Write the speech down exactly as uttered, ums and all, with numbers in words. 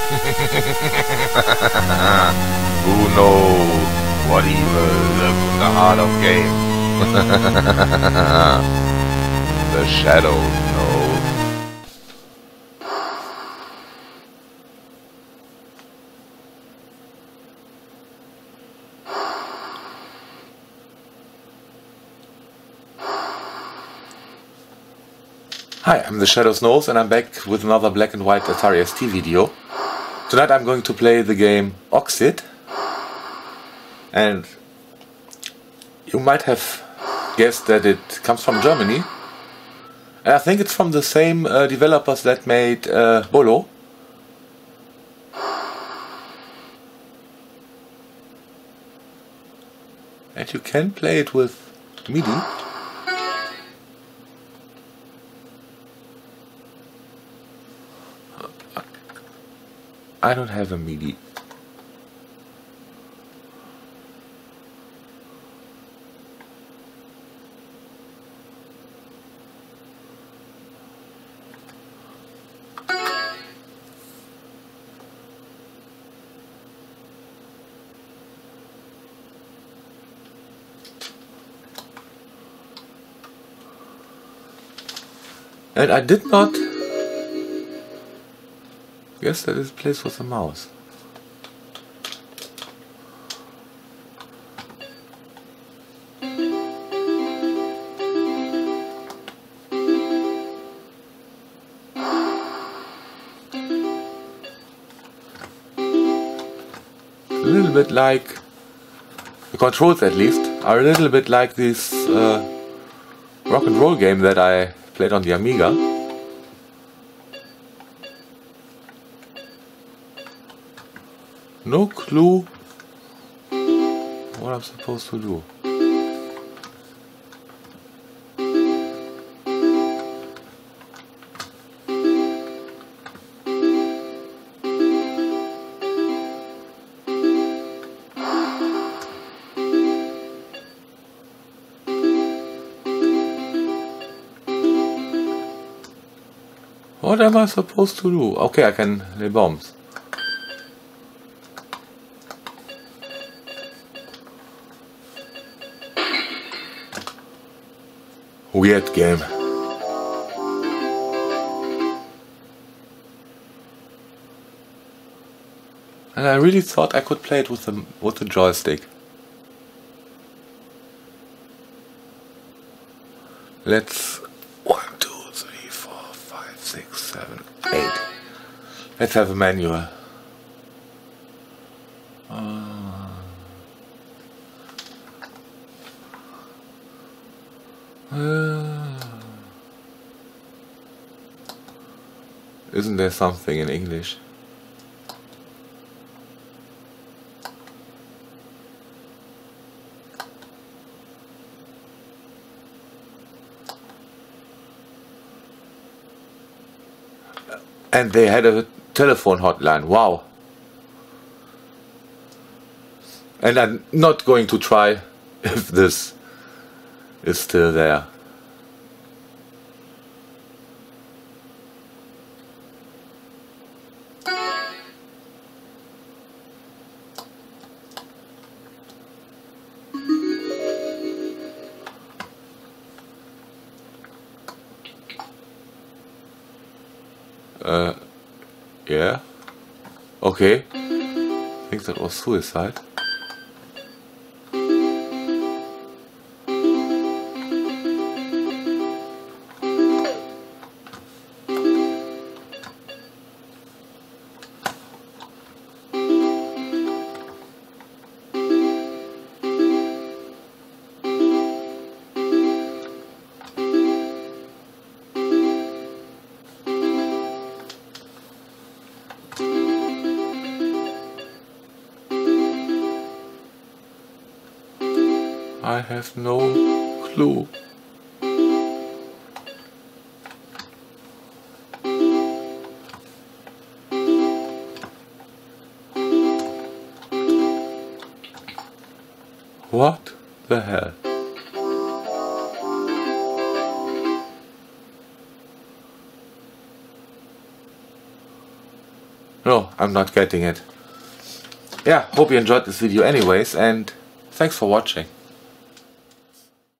Who knows what evil lurks in the heart of game? The shadows know. Hi, I'm the Shadows Knows and I'm back with another black and white Atari S T video. Tonight I'm going to play the game Oxyd, and you might have guessed that it comes from Germany, and I think it's from the same uh, developers that made uh, Bolo. And you can play it with MIDI. I don't have a MIDI. And I did not guess that this plays with a mouse. A little bit like, the controls at least, are a little bit like this uh, rock and roll game that I played on the Amiga. No clue what I'm supposed to do. What am I supposed to do? Okay, I can lay bombs. Weird game. And I really thought I could play it with the with the joystick. Let's one, two, three, four, five, six, seven, eight. Let's have a manual. Uh, Uh, isn't there something in English? And they had a telephone hotline. Wow. And I'm not going to try if this is still there. Uh, yeah. Okay. I think that was suicide. I have no clue. What the hell? No, I'm not getting it. Yeah, hope you enjoyed this video anyways, and thanks for watching.